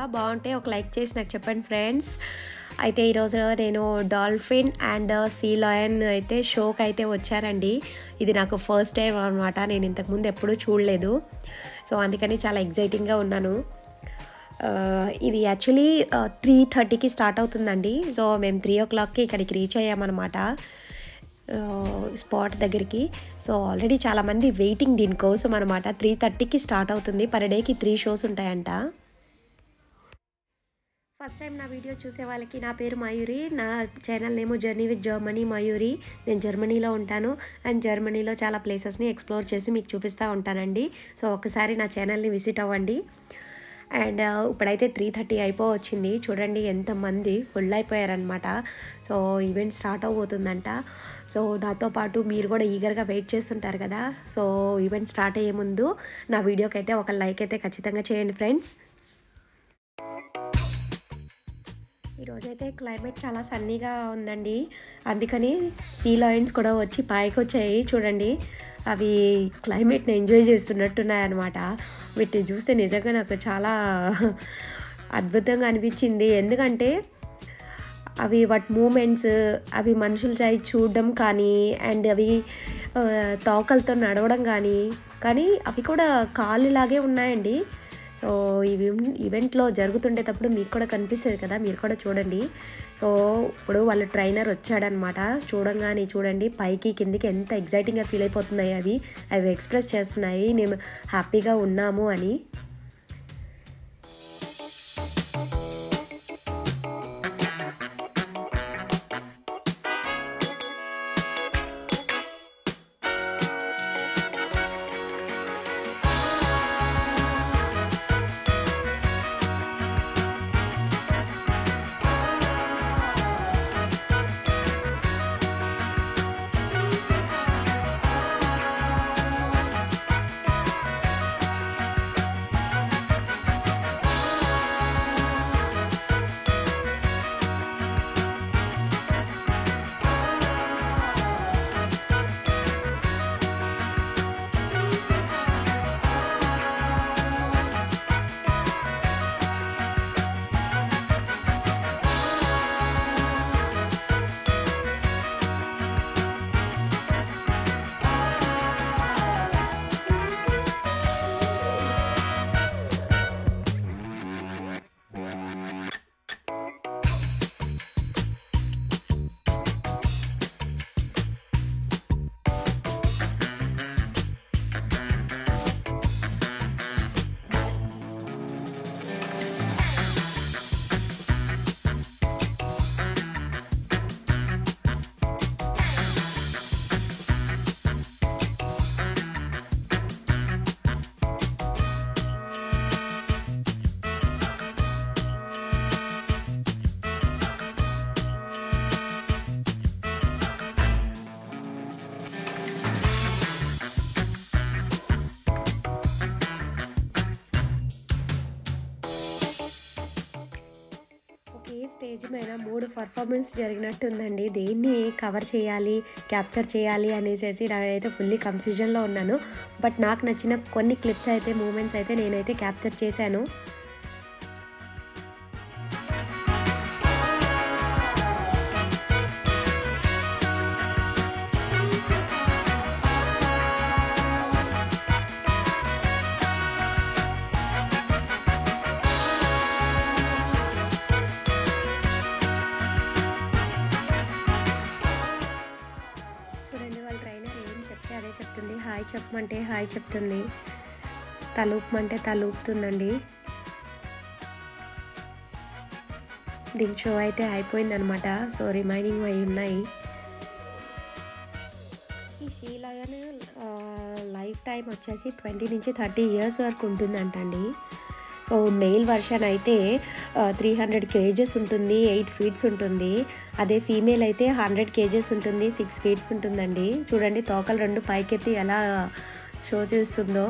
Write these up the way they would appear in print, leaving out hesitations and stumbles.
బాగుంటే ఒక లైక్ చేసి నాకు చెప్పండి ఫ్రెండ్స్. అయితే ఈరోజు నేను డాల్ఫిన్ అండ్ సీ లయన్ అయితే షోకి అయితే వచ్చారండి. ఇది నాకు ఫస్ట్ టైం అనమాట, నేను ఇంతకుముందు ఎప్పుడూ చూడలేదు. సో అందుకని చాలా ఎగ్జైటింగ్గా ఉన్నాను. ఇది యాక్చువల్లీ 3:30కి స్టార్ట్ అవుతుందండి. సో మేము 3 o'clockకి ఇక్కడికి రీచ్ అయ్యామన్నమాట స్పాట్ దగ్గరికి. సో ఆల్రెడీ చాలామంది వెయిటింగ్ దీనికోసం అనమాట. 3:30కి స్టార్ట్ అవుతుంది. పర్ డేకి 3 షోస్ ఉంటాయంట. ఫస్ట్ టైం నా వీడియో చూసే వాళ్ళకి, నా పేరు మయూరి, నా ఛానల్ నేమో జర్నీ విత్ జర్మనీ మయూరి. నేను జర్మనీలో ఉంటాను అండ్ జర్మనీలో చాలా ప్లేసెస్ని ఎక్స్ప్లోర్ చేసి మీకు చూపిస్తూ ఉంటానండి. సో ఒకసారి నా ఛానల్ని విజిట్ అవ్వండి. అండ్ ఇప్పుడైతే 3:30 అయిపోవచ్చింది. చూడండి ఎంతమంది ఫుల్ అయిపోయారనమాట. సో ఈవెంట్ స్టార్ట్ అవబోతుందంట. సో నాతో పాటు మీరు కూడా ఈగర్గా వెయిట్ చేస్తుంటారు కదా. సో ఈవెంట్ స్టార్ట్ అయ్యే ముందు నా వీడియోకి అయితే ఒక లైక్ అయితే ఖచ్చితంగా చేయండి ఫ్రెండ్స్. ఈరోజైతే క్లైమేట్ చాలా సన్నీగా ఉందండి. అందుకని సీ లయన్స్ కూడా వచ్చి పైకి వచ్చాయి. చూడండి, అవి క్లైమేట్ని ఎంజాయ్ చేస్తున్నట్టున్నాయి అన్నమాట. వీటిని చూస్తే నిజంగా నాకు చాలా అద్భుతంగా అనిపించింది. ఎందుకంటే అవి వాటి మూమెంట్స్, అవి మనుషుల చేయి చూడడం కానీ, అండ్ అవి తోకలతో నడవడం కానీ అవి కూడా కాళ్ళలాగే ఉన్నాయండి. సో ఇవి ఈవెంట్లో జరుగుతుండేటప్పుడు మీకు కూడా కనిపిస్తుంది కదా, మీరు కూడా చూడండి. సో ఇప్పుడు వాళ్ళ ట్రైనర్ వచ్చాడనమాట. చూడంగానే చూడండి పైకి కిందికి ఎంత ఎగ్జైటింగ్గా ఫీల్ అయిపోతున్నాయి. అవి ఎక్స్ప్రెస్ చేస్తున్నాయి మేము హ్యాపీగా ఉన్నాము అని. స్టేజ్ మీద 3 పర్ఫార్మెన్స్ జరిగినట్టుందండి. దేన్ని కవర్ చేయాలి, క్యాప్చర్ చేయాలి అనేసి నేనైతే ఫుల్లీ కన్ఫ్యూజన్లో ఉన్నాను. బట్ నాకు నచ్చిన కొన్ని క్లిప్స్ అయితే, మూమెంట్స్ అయితే నేనైతే క్యాప్చర్ చేశాను. అదే చెప్తుంది, హాయ్ చెప్పమంటే హాయ్ చెప్తుంది, తలూపమంటే తలూపుతుందండి. దీని షో అయితే అయిపోయిందనమాట. సో రిమైనింగ్ అవి ఉన్నాయి. ఈ సీ లయన్ లైఫ్ టైం వచ్చేసి 20 నుంచి 30 years వరకు ఉంటుందంటండి. సో మెయిల్ వర్షన్ అయితే 300 kgs ఉంటుంది, 8 feet ఉంటుంది. అదే ఫీమేల్ అయితే 100 kgs ఉంటుంది, 6 feet ఉంటుందండి. చూడండి తోకలు 2 పైకెత్తి ఎలా షో చేస్తుందో.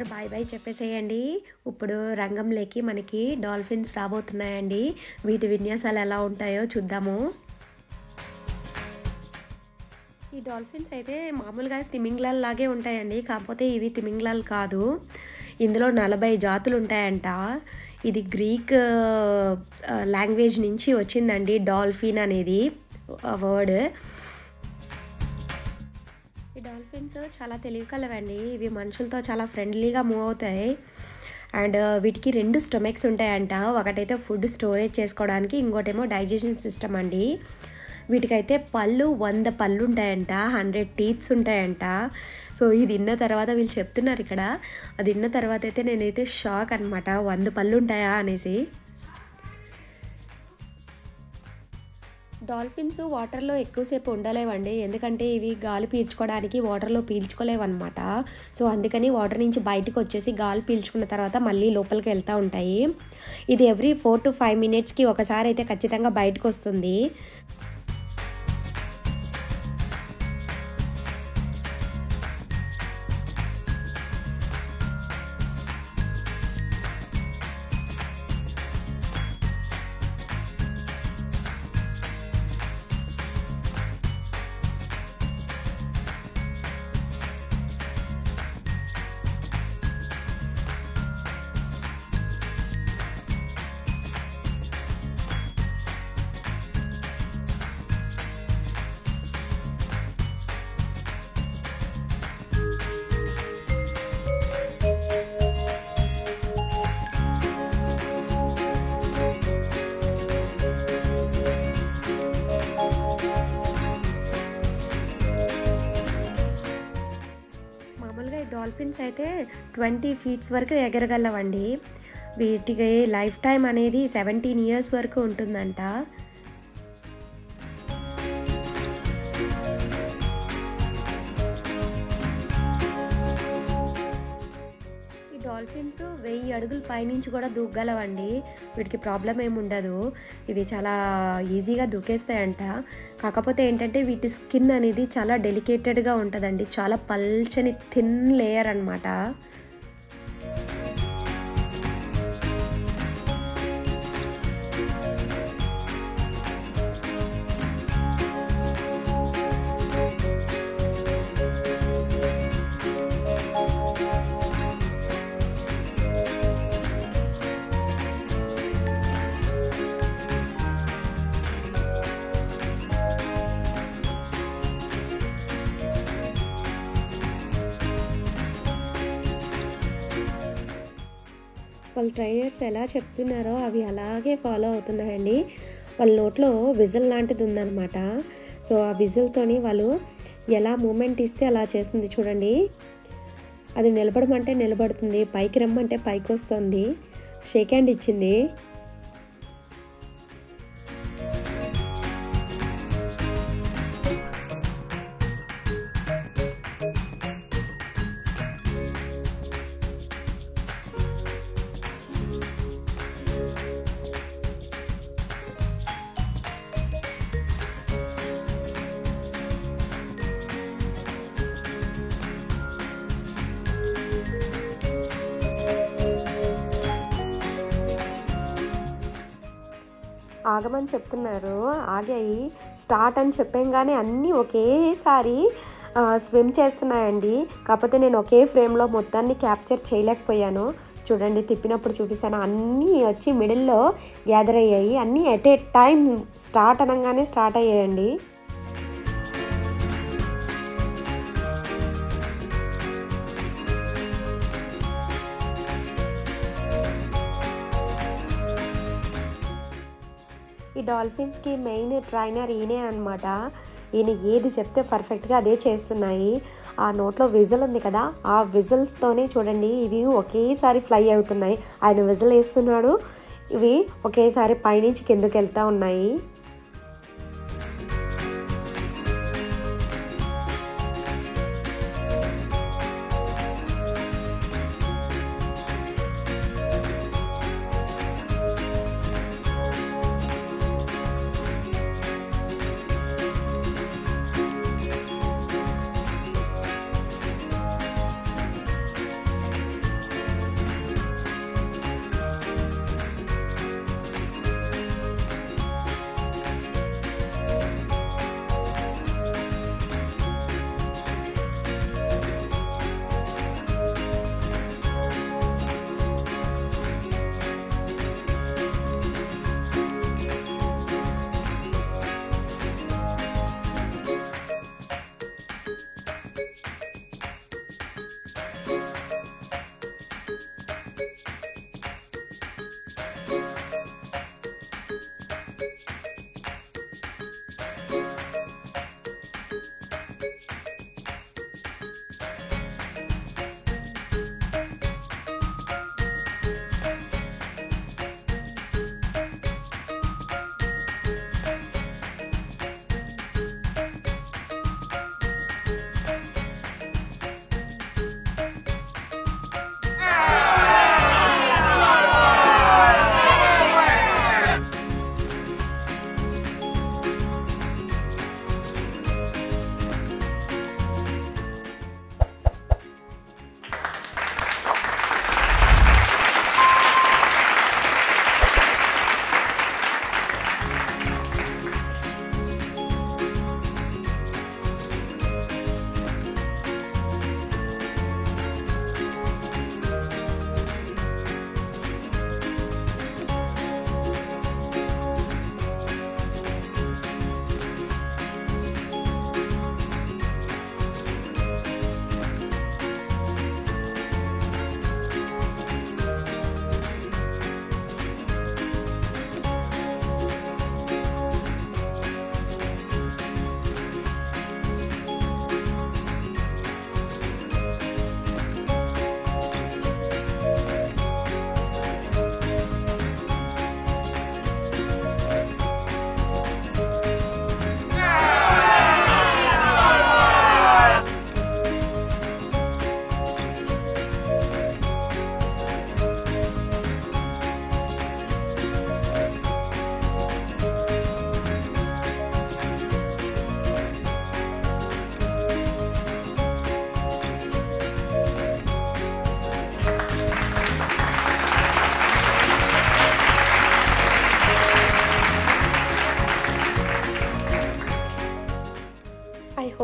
అందరూ బాయ్ బాయ్ చెప్పేసేయండి. ఇప్పుడు రంగంలోకి మనకి డాల్ఫిన్స్ రాబోతున్నాయండి. వీటి విన్యాసాలు ఎలా ఉంటాయో చూద్దాము. ఈ డాల్ఫిన్స్ అయితే మామూలుగా తిమింగ్లాల్లాగే ఉంటాయండి, కాకపోతే ఇవి తిమింగ్లాలు కాదు. ఇందులో 40 జాతులు ఉంటాయంట. ఇది గ్రీక్ లాంగ్వేజ్ నుంచి వచ్చిందండి డాల్ఫిన్ అనేది వర్డ్. ఈ డాల్ఫిన్స్ చాలా తెలివి కలవండి. ఇవి మనుషులతో చాలా ఫ్రెండ్లీగా మూవ్ అవుతాయి. అండ్ వీటికి 2 స్టొమక్స్ ఉంటాయంట. ఒకటైతే ఫుడ్ స్టోరేజ్ చేసుకోవడానికి, ఇంకోటేమో డైజెషన్ సిస్టమ్ అండి. వీటికైతే 100 పళ్ళు ఉంటాయంట, 100 టీత్స్ ఉంటాయంట. సో ఇది తిన్న తర్వాత వీళ్ళు చెప్తున్నారు ఇక్కడ, అది తిన్న తర్వాత అయితే నేనైతే షాక్ అనమాట, 100 పళ్ళు ఉంటాయా అనేసి. డాల్ఫిన్స్ వాటర్లో ఎక్కువసేపు ఉండలేవండి, ఎందుకంటే ఇవి గాలి పీల్చుకోవడానికి వాటర్లో పీల్చుకోలేవన్నమాట. సో అందుకని వాటర్ నుంచి బయటకు వచ్చేసి గాలి పీల్చుకున్న తర్వాత మళ్ళీ లోపలికి వెళ్తూ ఉంటాయి. ఇది ఎవ్రీ 4 to 5 minutesకి ఒకసారి అయితే ఖచ్చితంగా బయటకు వస్తుంది. డాల్ఫిన్స్ అయితే 20 feet వరకు ఎగరగలవండి. వీటికి లైఫ్ టైం అనేది 17 years వరకు ఉంటుందంట. ఈ డాల్ఫిన్స్ 1000 అడుగుల పైనుంచి కూడా దూకగలవండి. వీటికి ప్రాబ్లం ఏమి ఉండదు, ఇవి చాలా ఈజీగా దూకేస్తాయంట. కాకపోతే ఏంటంటే వీటి స్కిన్ అనేది చాలా డెలికేటెడ్గా ఉంటుందండి, చాలా పల్చని థిన్ లేయర్ అన్నమాట. వాళ్ళ ట్రైనర్స్ ఎలా చెప్తున్నారో అవి అలాగే ఫాలో అవుతున్నాయండి. వాళ్ళ నోట్లో విజిల్ లాంటిది ఉందన్నమాట. సో ఆ విజిల్తోని వాళ్ళు ఎలా మూమెంట్ ఇస్తే అలా చేస్తుంది చూడండి. అది నిలబడమంటే నిలబడుతుంది, పైకి రమ్మంటే పైకి వస్తుంది. షేక్ హ్యాండ్ ఇచ్చింది. ఆగమని చెప్తున్నారు, ఆగాయి. స్టార్ట్ అని చెప్పంగానే అన్నీ ఒకేసారి స్విమ్ చేస్తున్నాయండి. కాకపోతే నేను ఒకే ఫ్రేమ్లో మొత్తాన్ని క్యాప్చర్ చేయలేకపోయాను. చూడండి, తిప్పినప్పుడు చూపిస్తాను, అన్నీ వచ్చి మిడిల్లో గ్యాదర్ అయ్యాయి. అన్నీ ఎట్ ఏ టైం స్టార్ట్ అనగానే స్టార్ట్ అయ్యాయండి. ఈ డాల్ఫిన్స్కి మెయిన్ ట్రైనర్ ఈయనే అనమాట. ఈయన ఏది చెప్తే పర్ఫెక్ట్గా అదే చేస్తున్నాయి. ఆ నోట్లో విజిల్ ఉంది కదా, ఆ విజిల్స్తోనే చూడండి ఇవి ఒకేసారి ఫ్లై అవుతున్నాయి. ఆయన విజిల్ వేస్తున్నాడు, ఇవి ఒకేసారి పైనుంచి కిందకి వెళ్తూ ఉన్నాయి.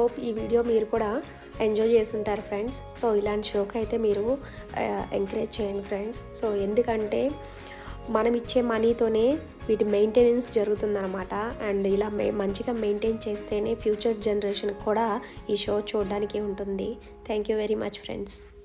హోప్ ఈ వీడియో మీరు కూడా ఎంజాయ్ చేస్తుంటారు ఫ్రెండ్స్. సో ఇలాంటి షోకి అయితే మీరు ఎంకరేజ్ చేయండి ఫ్రెండ్స్. సో ఎందుకంటే మనం ఇచ్చే మనీతోనే వీటి మెయింటెనెన్స్ జరుగుతుందన్నమాట. అండ్ ఇలా మంచిగా మెయింటైన్ చేస్తేనే ఫ్యూచర్ జనరేషన్ కూడా ఈ షో చూడడానికి ఉంటుంది. Thank you very much friends.